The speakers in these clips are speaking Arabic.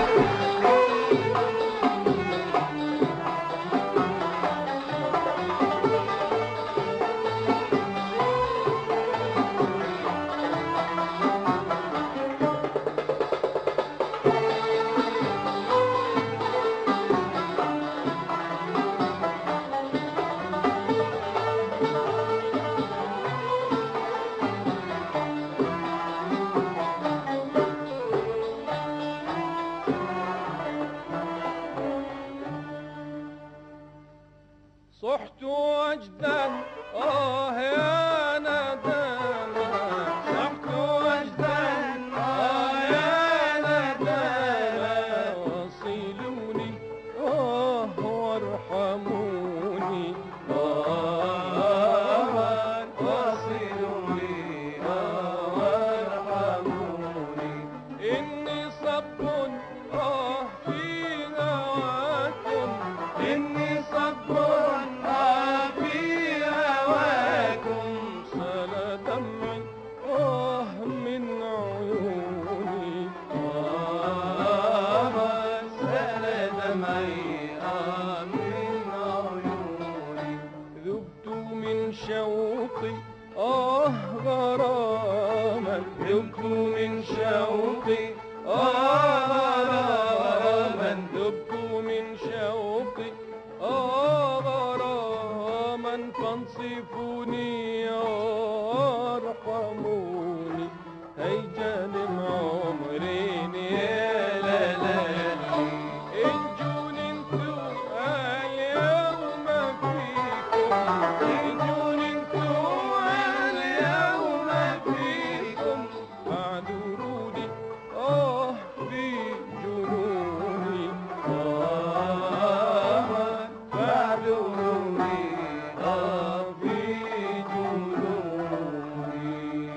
صحت وجدا يا ندامة، صحت وجدا يا ندامة، وصلوني وارحموني وصلوني وارحموني، إني صب في هواكم، إني صب من عيوني، سال دمعي من عيوني، ذبت من شوقي غراما، ذبت من شوقي غراما، ذبت من شوقي غراما، فانصفوني وارحموني، هيجان عمرين يا لالي، إن جننتم اليوم فيكم، إن جننتم اليوم فيكم، فاعذروني في جنوني، فاعذروني في جنوني.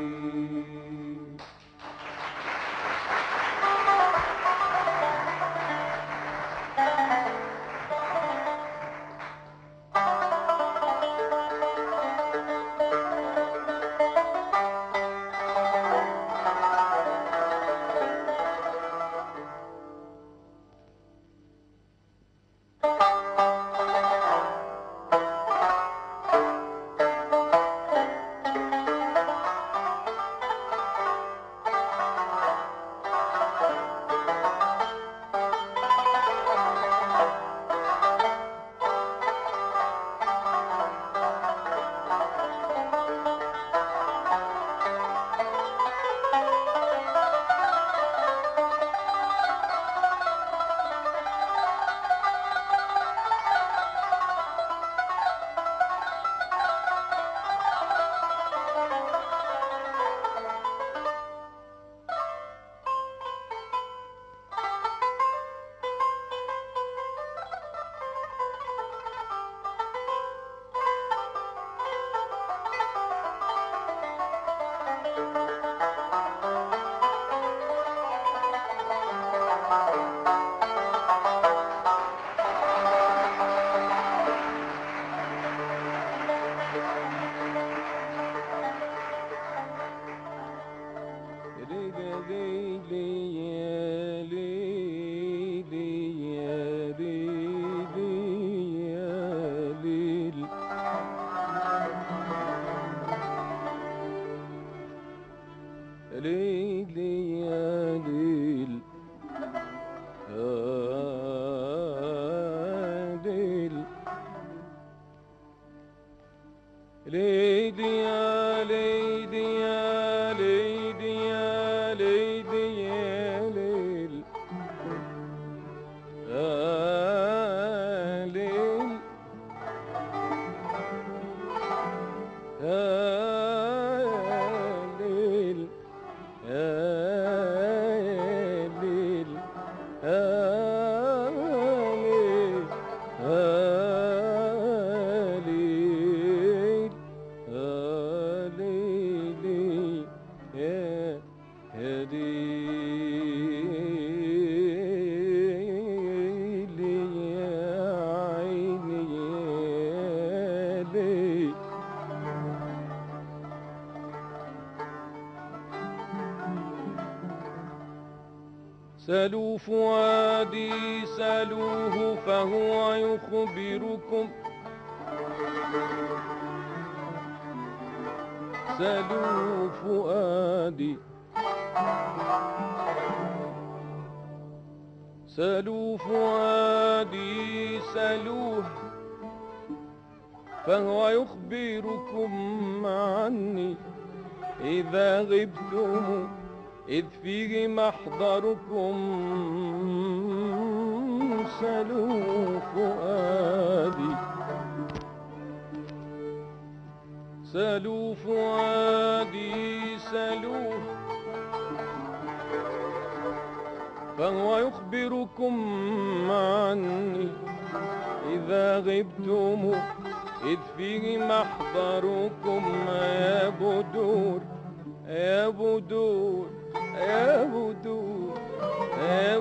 ليدي يا ليدي يا ليدي يا ليدي يا ليل، يا ليل يا ليل يا ليل يا سلوا فؤادي سلوه فهو يخبركم سلوا فؤادي سلوا فؤادي سلوه فهو يخبركم عني إذا غبتم إذ فيه محضركم سلوا فؤادي سلوا فؤادي سلوه فهو يخبركم عني إذا غبتم إذ فيه محضركم يا بدور يا بدور يا بدور يا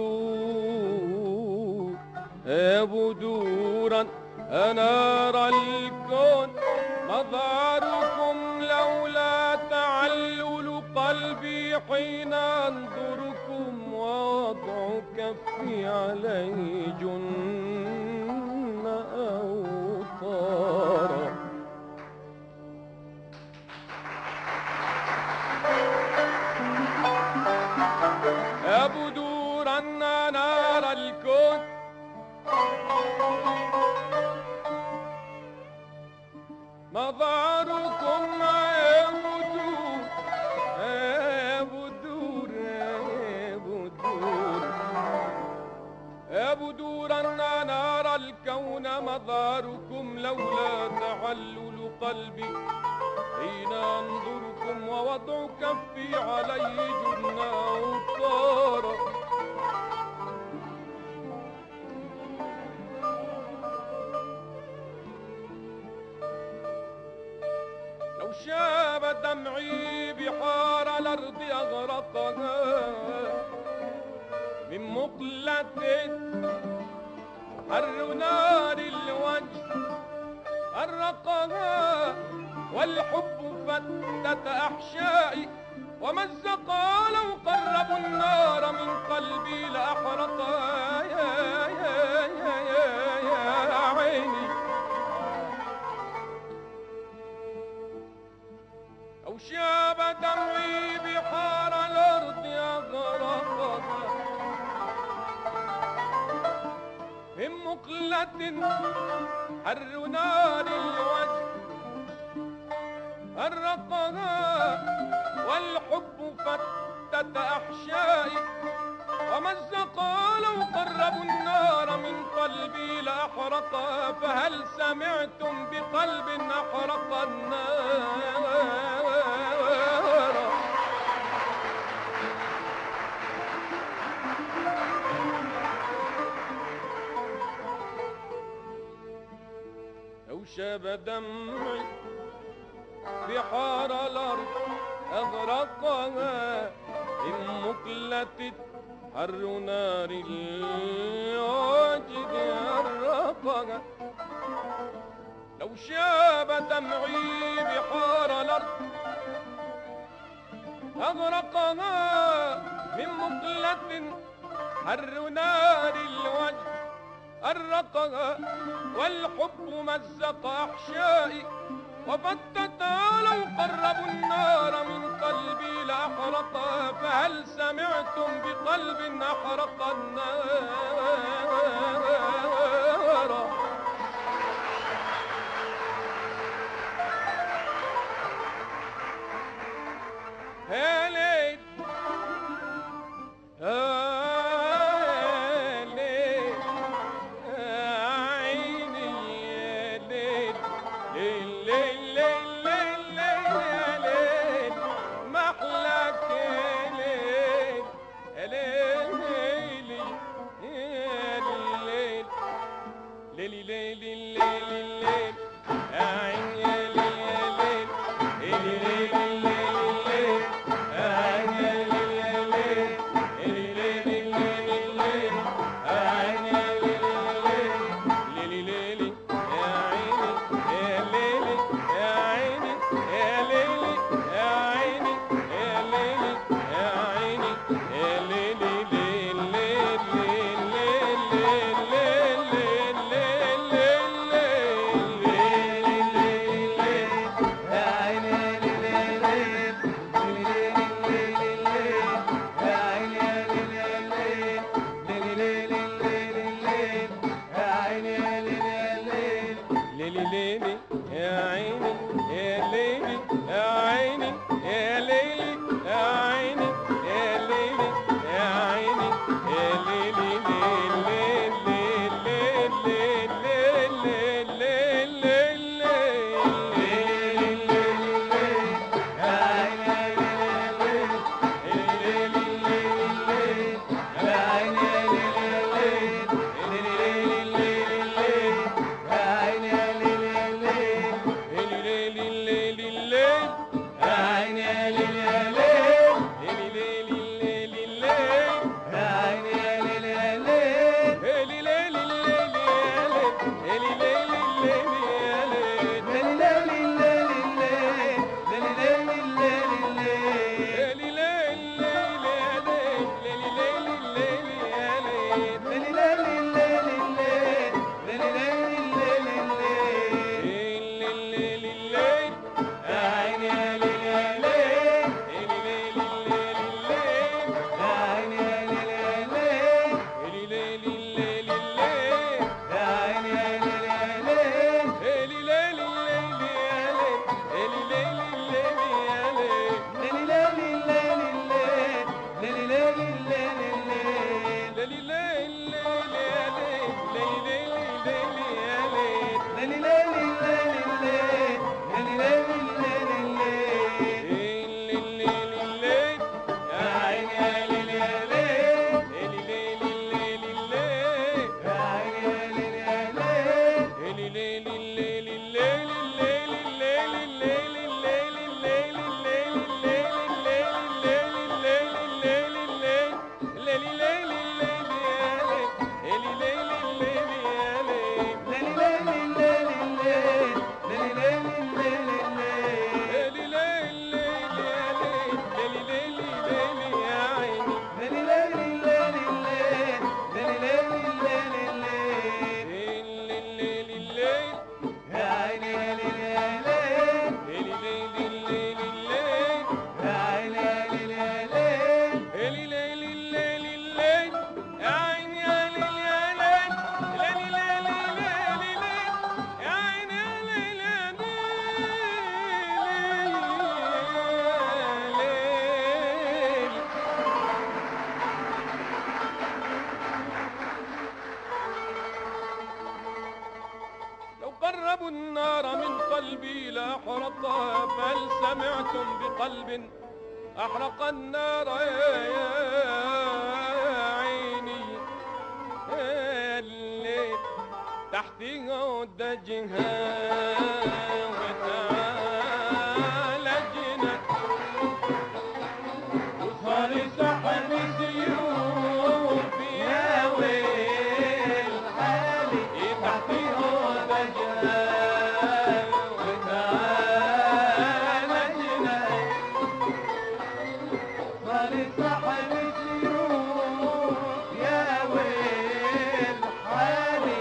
بدور يا بدورا أنار الكون مظهركم لولا تعلل قلبي حين أنظركم ووضع كفي عليه جن أوطارا. يا بدورا أنار الكون مظهركم يا بدور يا بدور يا بدور يا بدورا أنار الكون مظهركم لولا تعلل قلبي حين أنظركم ووضع كفي عليه جن أوطارا. لو شاب دمعي بحار الأرض أغرقها من مقلة حر نار الوجه أرقها والحب فتت أحشائي ومزقا لو قربوا النار من قلبي لأحرقها يا عيني. أو شاب دمعي بحار الأرض أغرقها من مقلة حر نار الوجه أرقها والحب فتت أحشائي ومزقا لو قربوا النار من قلبي لأحرقها. فهل سمعتم بقلب أحرق النار؟ لو شاب دمعي بحار الأرض أغرقها من مقلة حر نار الوجد أرقها. لو شاب دمعي بحار الأرض أغرقها من مقلة حر نار الوجد أرقها والحب مزق أحشائي وفتتا لو قربوا النار من قلبي لأحرقها. فهل سمعتم بقلب أحرق النار؟ يا ليل يا ليل يا عيني يا ليل ليل ليل ليل يا ليل محلاك يا ليل يا ليل يا ليل قربوا النار من قلبي لأحرقها، فهل سمعتم بقلب أحرق النار يا عيني؟ الليل تحتها ودجها وتعالى جنا وصار سحب سيوف يا ويل حالي تحتها ودجها وتعالى جنا صار سحب سيوف يا ويل حالي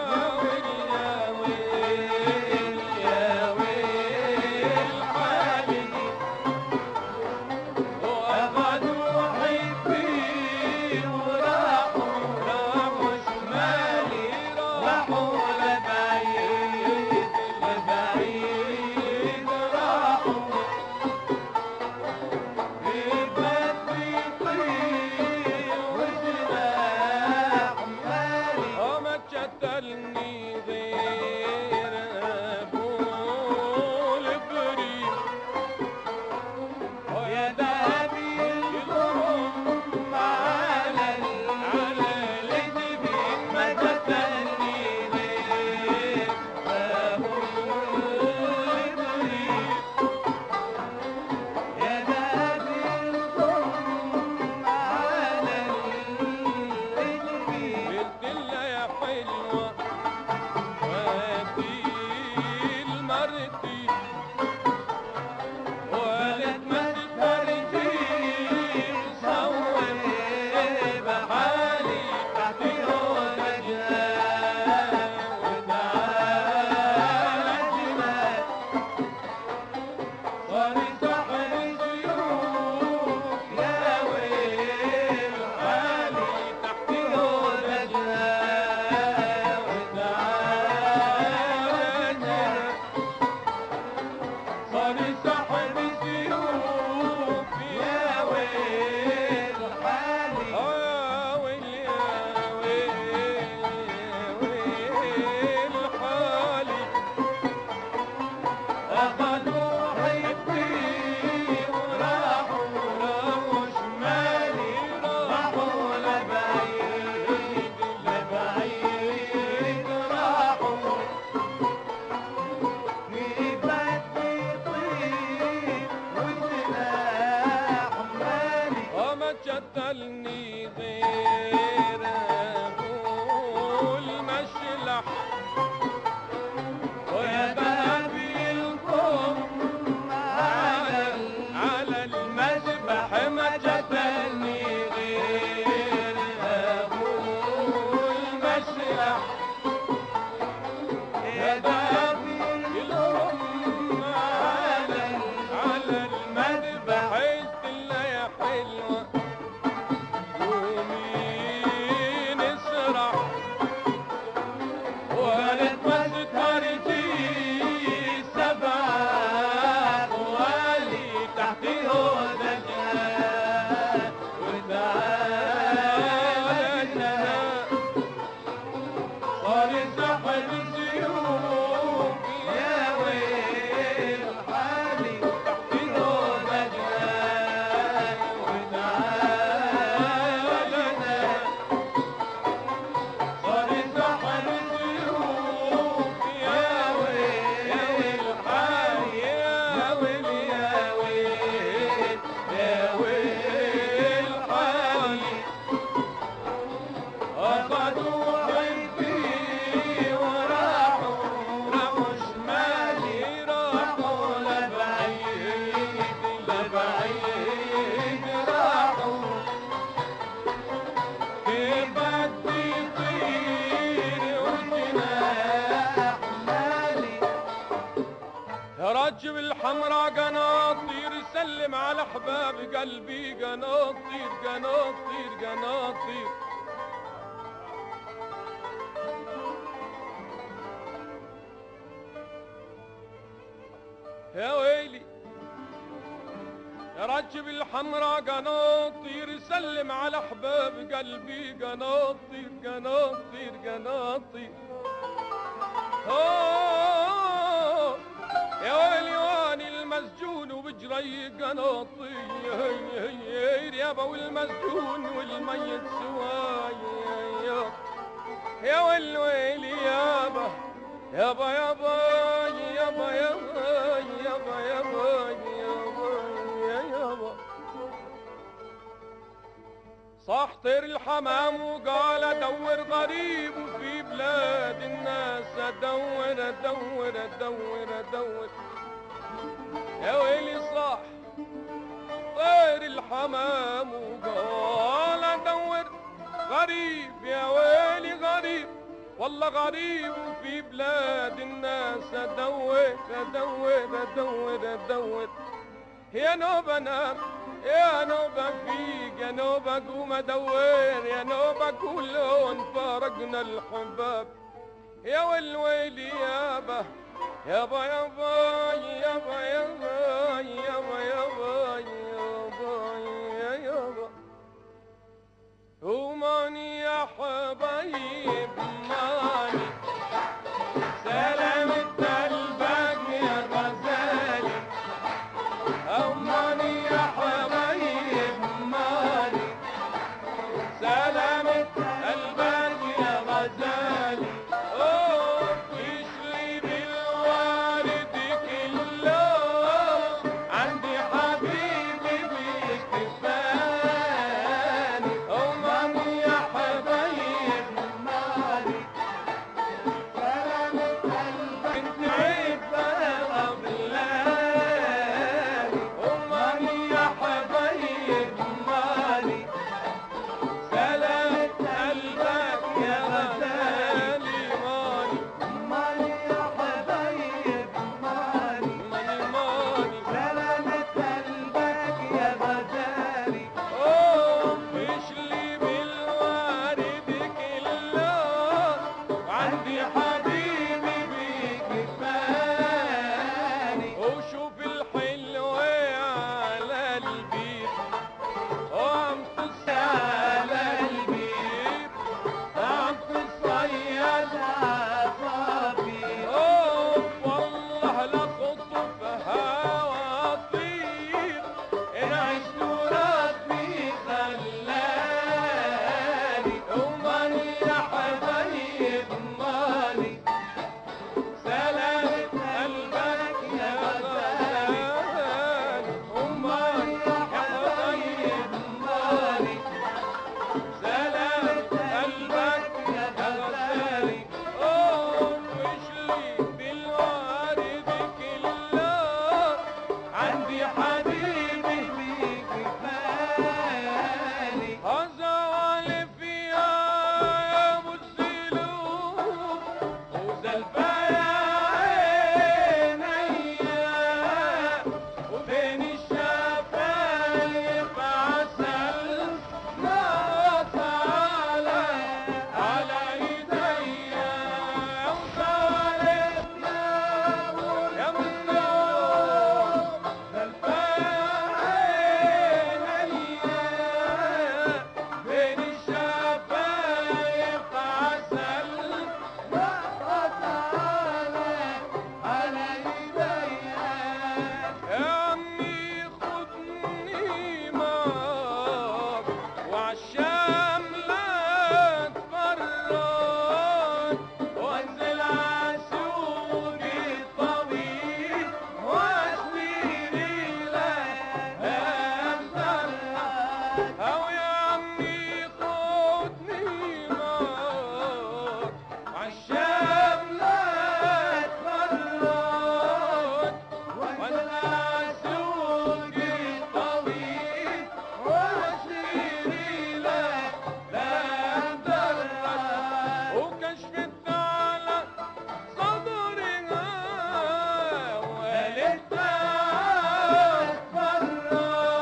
قتلني غير ابو المشلح ويا بابي القوم على المذبح ما قتلني غير ابو المشلح يا بابي القوم على المذبح قلت له يا حلوه ومين اسرع على احباب قلبي قناطير قناطير قناطير. يا ويلي يا رجب الحمراء قناطير، سلم على احباب قلبي قناطير قناطير قناطير. يا ويلي واني المسجون وبجري قناطير، يابا والمسجون والميت سواي. يا ويلي يابا يابا يابا يابا يابا يابا يابا يابا. صاح طير الحمام وقال ادور غريب وفي بلاد الناس ادور ادور ادور ادور. يا ويلي صاح طير الحمام وقال ادور غريب، يا ويلي غريب والله غريب وفي بلاد الناس ادور ادور ادور ادور. يا نوبة نام يا نوبة فيك يا نوبة قوم ادور، يا نوبة كلهم فارقنا الحباب. يا ويلي يابا يابا يابا يابا يابا يابا يابا يابا يابا. وماني يا حبايب ماني سلامة قلبك يا غزالي. أماني يا حبايب ماني سلامة قلبك يا غزالي. يشلي بالوارد كله عندي حبيبي بيكفاني. أماني يا حبايب ماني سلامة قلبك انت عيب غبلاني. أماني يا حبايب ماني سلامة قلبك يا غزالي. ماني ماني يا حبايب ماني ماني ماني سلامة قلبك يا غزالي. يشلي بالوارد كله وعندي حبيبي بيكفاني. وشوف الحلوة على البيت وعم على البيت عم تصيد صافي والله لخطفها واطير ان عشت ربي خلاني. وماني يا حبايب ماني سلامة قلبك يا غزالي. وماني يا حبايب ماني سلامة قلبك يا غزالي. وشلي بالوارد كله عندي حبيبي بيكفاني. هزوالف يا ابو السلوك وزلفة يا عينيا وبين الشفايف عسل ناط على ايديا. وزوالف يا ابو السلوك زلفة يا عينيا بين الشفايف عسل نقط على ايديا. يا عمي خدني معاك وعالشام لا تفرط، وانزل عالسوق الطويل واشتري لك أمزرات. أو يا عمي خدني معاك وعالشام لا تفرط، وانزل عالسوق الطويل واشتري لك أمزرات. وكشفت على صدرها وقالت اتفرج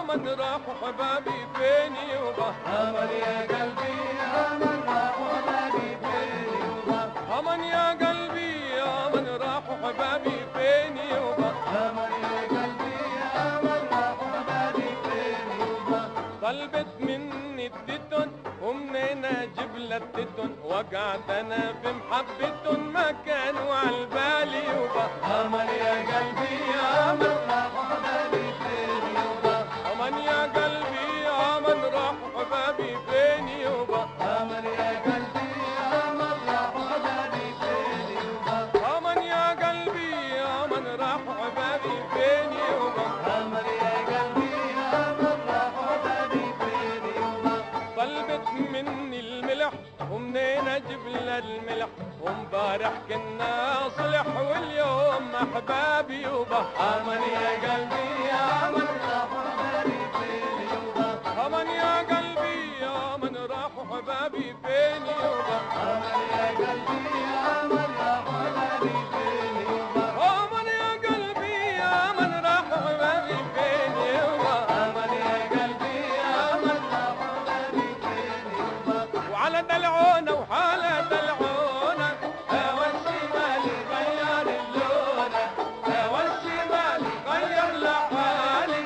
من راحوا حبابي فين يبا أمل يا قلبي أمل راحوا حبابي فين يبا أمن يا قلبي يا من راحوا حبابي فين يبا أمل يا قلبي أمل راحوا حبابي فين يبا طلبت مني التتن ومنين اجيب لها التتن وقعت انا في محبة ما كانوا عالبالي يبا أمل يا قلبي أمل راحوا حبابي فين يبا أمن يا قلبي يا من راحوا حبابي فين يبا أمل يا قلبي أمل راحوا حبابي فين يبا أمن يا قلبي يا من راحوا حبابي فين يبا أمل يا قلبي أمل راحوا حبابي فين يبا طلبت مني الملح ومنين اجيب لها الملح ومبارح كنا صلح واليوم احبابي يبا أمل يا قلبي أمل راحوا حبابي فين يبا أمن يا قلبي يا من راحوا حبابي فين يبا أمل يا قلبي أمل راحوا حبابي فين يبا أمن يا قلبي يا من راحوا حبابي فين يبا أمل يا قلبي أمل راحوا حبابي فين يبا وعلى دلعونة وحالة دلعونة هوى الشمال غير اللونة هوى الشمال غير لحالي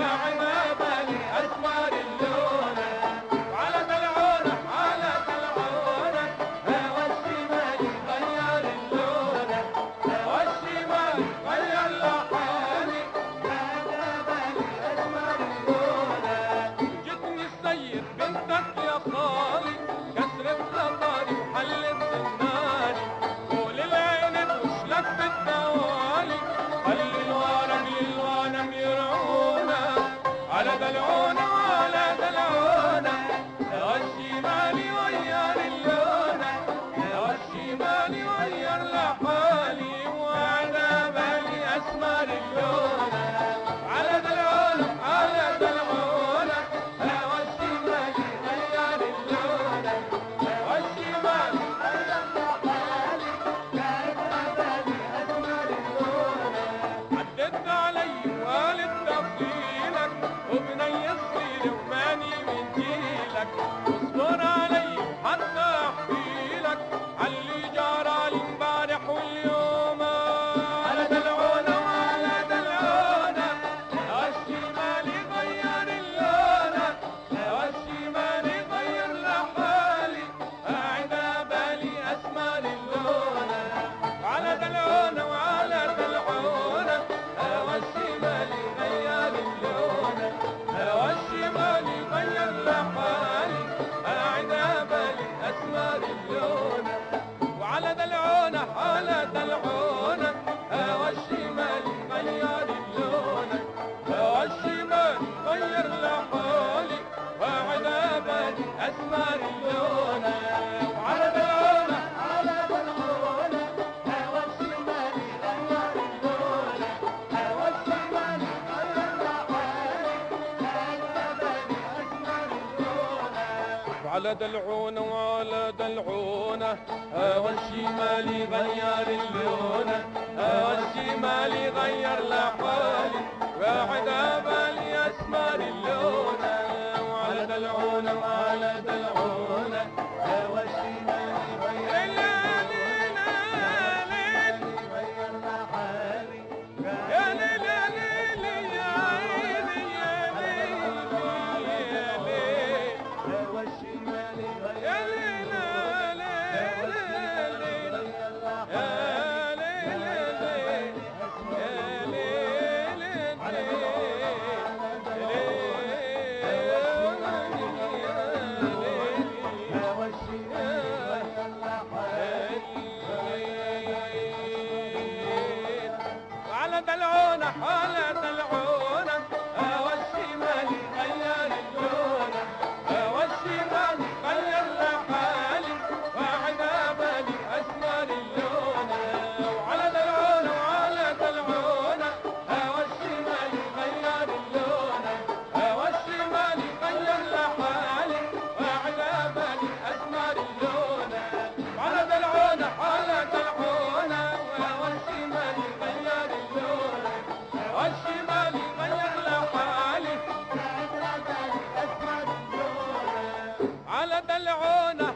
وعنابالي أسمر اللونة وعلى دلعونة حالة دلعونة هوى الشمال غير اللونة هوى الشمال غير لحالي أنا بالي أسمر اللونة جتني السيد بنتك يا خالي كسرت خطاري وحلت زناني قول العين وشلك بالدوالي خلي الورق للغنم يرعونا على دلعونا وعلى دلعونا هوى الشمالي غير اللونة هوى الشمالي غير لحالي وعلى بالي اسمر اللونة على دلعونا على دلعونا هوى الشمالي غير اللونة هوى الشمالي عدت علي والد تفضيلك وبني الصيل وماني من جيلك واصبر علي حتى احكيلك عاللي جرى لي امبارح واليوم على دلعونا وعلى دلعونا هوى الشمالي غير اللونة هوى الشمالي غير لحالي قاعد بالي اسمر اللونة على دلعونا وعلى دلعونا هوى الشمالي غير اللونة هوى الشمالي غير لحالي قاعد بالي اسمر اللونة وعلى دلعونا على دلعونا هوى الشمالي غير اللونة هوى الشمالي غير لحالي قاعد بالي اسمر اللونة وعلى دلعونا على دلعونا هوى الشمال غير اللونة هوى الشمال غير لحالي أنا بالي أسمر اللونة على دلعونا وعلى دلعونا هوى الشمالي غير اللونة هوى الشمالي غير لحالي واحد بالي اسمر اللونة وعلى دلعونا وعلى دلعونا هوى الشمال غير غير لحالي يا ليل يا ليل يا عيني يا ليل يا ليل هوى الشمال غير يا ليل يا ليل يا ليل على دلعونا